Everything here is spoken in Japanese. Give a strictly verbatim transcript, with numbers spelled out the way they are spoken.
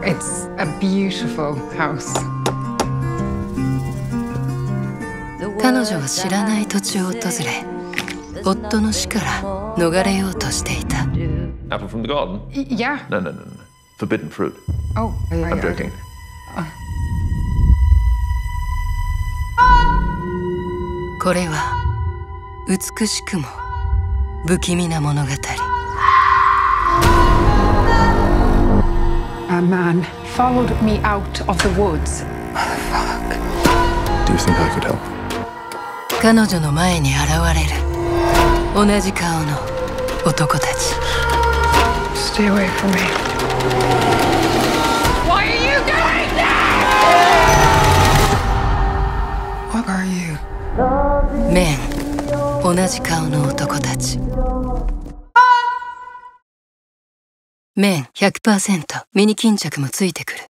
It's a beautiful house. 彼女は知らない土地を訪れ、夫の死から逃れようとしていた。 Apple from the garden? Yeah. No, no, no, no. Forbidden fruit. Oh, yeah, I'm yeah. joking. これは美しくも不気味な物語。 A man followed me out of the woods. Fuck. Do you think I could help? 彼女の前に現れる同じ顔の男たち。 Stay away from me. Why are you doing that? What are you? メン、同じ顔の男たち。メン ひゃくパーセント ミニ巾着もついてくる。